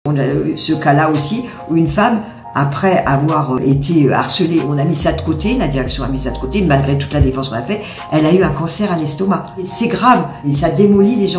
On a eu ce cas-là aussi, où une femme, après avoir été harcelée, on a mis ça de côté, la direction a mis ça de côté, malgré toute la défense qu'on a fait, elle a eu un cancer à l'estomac. C'est grave, et ça démolit les gens.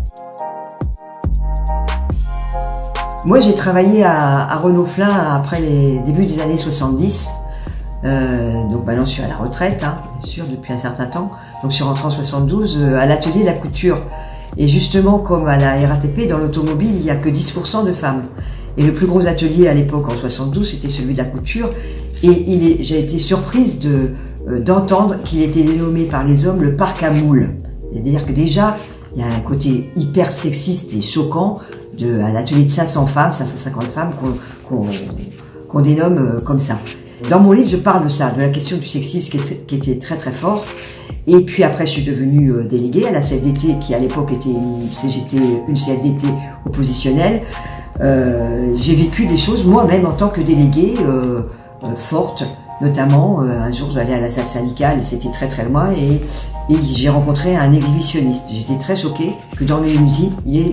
Moi, j'ai travaillé à Renault-Flin après les débuts des années 70. Donc maintenant, je suis à la retraite, hein, bien sûr, depuis un certain temps. Donc je suis rentrée en 72 à l'atelier de la couture. Et justement, comme à la RATP, dans l'automobile, il n'y a que 10% de femmes. Et le plus gros atelier à l'époque, en 72, c'était celui de la couture. Et j'ai été surprise d'entendre qu'il était dénommé par les hommes le parc à moules. C'est-à-dire que déjà, il y a un côté hyper sexiste et choquant à l'atelier de 500 femmes, 550 femmes qu'on dénomme comme ça. Dans mon livre, je parle de ça, de la question du sexisme qui était très très fort. Et puis après, je suis devenue déléguée à la CFDT, qui à l'époque était une CFDT oppositionnelle. J'ai vécu des choses moi-même en tant que déléguée forte, notamment un jour j'allais à la salle syndicale et c'était très très loin et j'ai rencontré un exhibitionniste. J'étais très choquée que dans les usines il y ait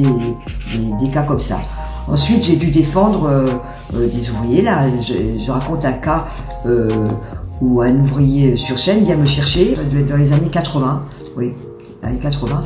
des cas comme ça. Ensuite j'ai dû défendre des ouvriers. Là je raconte un cas où un ouvrier sur chaîne vient me chercher dans les années 80, oui, années 80,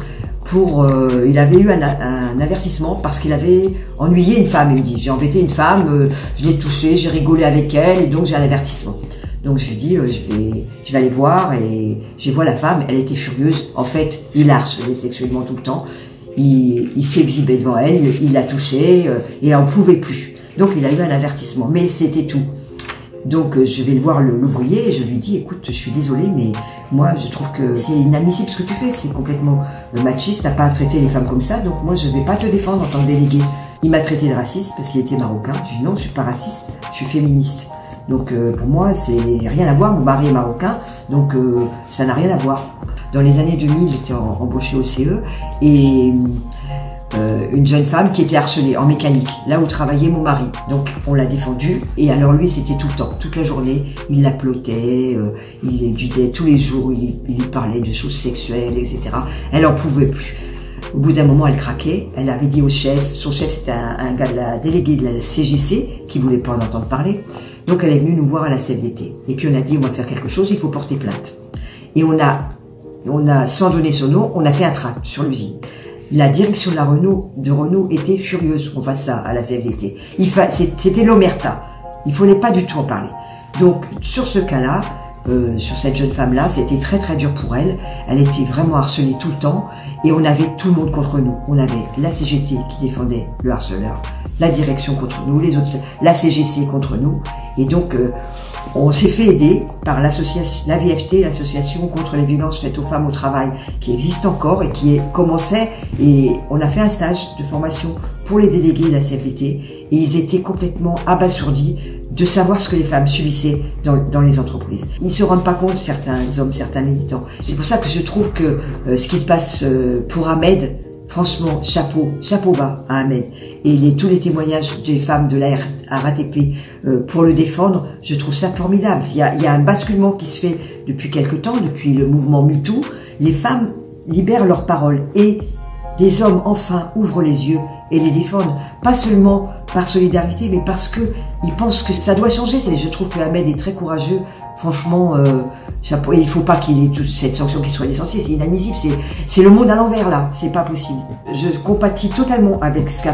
il avait eu un avertissement parce qu'il avait ennuyé une femme. Il me dit, j'ai embêté une femme, je l'ai touchée, j'ai rigolé avec elle et donc j'ai un avertissement. Donc je lui dis, je vais aller voir et je vois la femme, elle était furieuse. En fait, il la harcelait sexuellement tout le temps. Il s'exhibait devant elle, il la touchait et elle n'en pouvait plus. Donc il a eu un avertissement, mais c'était tout. Donc je vais le voir l'ouvrier et je lui dis, écoute, je suis désolée, mais moi je trouve que c'est inadmissible ce que tu fais, c'est complètement machiste, t'as pas à traiter les femmes comme ça, donc moi je vais pas te défendre en tant que délégué. Il m'a traité de raciste parce qu'il était marocain. J'ai dit non, je suis pas raciste, je suis féministe. Donc pour moi c'est rien à voir, mon mari est marocain, donc ça n'a rien à voir. Dans les années 2000, j'étais embauchée au CE et une jeune femme qui était harcelée en mécanique, là où travaillait mon mari. Donc on l'a défendue et alors lui c'était tout le temps, toute la journée, il l'applaudait, il lui disait tous les jours, il lui parlait de choses sexuelles, etc. Elle en pouvait plus. Au bout d'un moment elle craquait, elle avait dit au chef, son chef c'était un gars de la déléguée de la CGC qui voulait pas en entendre parler. Donc elle est venue nous voir à la CFDT et puis on a dit on va faire quelque chose, il faut porter plainte. Et on a sans donner son nom, on a fait un tract sur l'usine. La direction de Renault était furieuse qu'on fasse ça à la CFDT. C'était l'omerta. Il ne fallait pas du tout en parler. Donc, sur ce cas-là, sur cette jeune femme-là, c'était très très dur pour elle. Elle était vraiment harcelée tout le temps et on avait tout le monde contre nous. On avait la CGT qui défendait le harceleur, la direction contre nous, les autres, la CGC contre nous. Et donc, on s'est fait aider par l'association, la VFT, l'association contre les violences faites aux femmes au travail, qui existe encore et qui commençait. Et on a fait un stage de formation pour les délégués de la CFDT et ils étaient complètement abasourdis de savoir ce que les femmes subissaient dans les entreprises. Ils ne se rendent pas compte, certains hommes, certains militants. C'est pour ça que je trouve que ce qui se passe pour Ahmed, franchement, chapeau bas à Ahmed. Et tous les témoignages des femmes de la RATP pour le défendre, je trouve ça formidable. Il y a un basculement qui se fait depuis quelque temps, depuis le mouvement MeToo. Les femmes libèrent leur parole et des hommes, enfin, ouvrent les yeux et les défendent. Pas seulement par solidarité, mais parce qu'ils pensent que ça doit changer. Et je trouve que Ahmed est très courageux. Franchement, chapeau. Et il ne faut pas qu'il ait toute cette sanction qui soit licenciée. C'est inadmissible. C'est le monde à l'envers, là. C'est pas possible. Je compatis totalement avec ce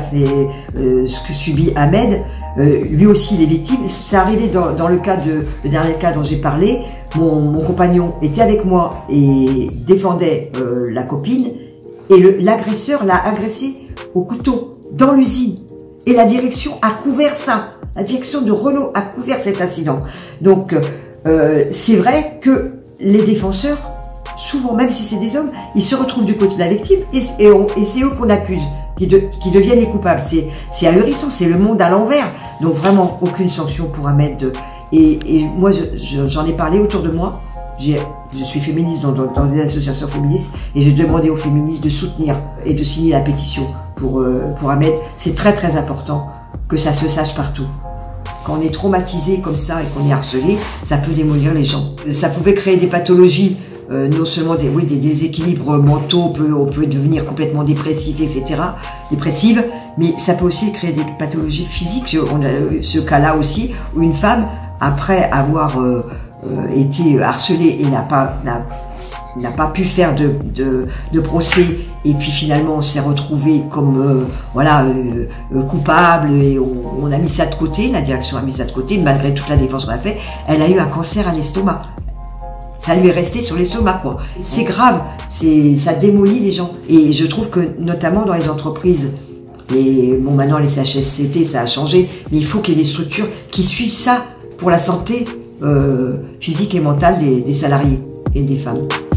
que subit Ahmed. Lui aussi, il est victime. C'est arrivé dans le dernier cas dont j'ai parlé. Mon compagnon était avec moi et défendait la copine. Et l'agresseur l'a agressé au couteau dans l'usine. Et la direction a couvert ça. La direction de Renault a couvert cet incident. Donc, c'est vrai que les défenseurs, souvent, même si c'est des hommes, ils se retrouvent du côté de la victime et c'est eux qu'on accuse, qui deviennent les coupables. C'est ahurissant, c'est le monde à l'envers. Donc vraiment, aucune sanction pour Ahmed. Et moi, j'en ai parlé autour de moi. Je suis féministe dans des associations féministes et j'ai demandé aux féministes de soutenir et de signer la pétition pour Ahmed. C'est très très important que ça se sache partout. Quand on est traumatisé comme ça et qu'on est harcelé, ça peut démolir les gens. Ça pouvait créer des pathologies non seulement des déséquilibres mentaux, on peut devenir complètement dépressif, etc., dépressive, mais ça peut aussi créer des pathologies physiques. On a ce cas-là aussi, où une femme, après avoir été harcelée et n'a pas pu faire de procès, et puis finalement on s'est retrouvé comme coupable, et on a mis ça de côté, la direction a mis ça de côté, malgré toute la défense qu'on a fait. Elle a eu un cancer à l'estomac. Ça lui est resté sur l'estomac, quoi. C'est grave, ça démolit les gens. Et je trouve que, notamment dans les entreprises, maintenant les CHSCT, ça a changé, mais il faut qu'il y ait des structures qui suivent ça pour la santé physique et mentale des salariés et des femmes.